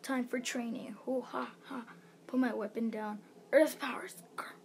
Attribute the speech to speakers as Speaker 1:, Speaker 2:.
Speaker 1: Time for training. Hoo ha ha. Put my weapon down. Earth powers.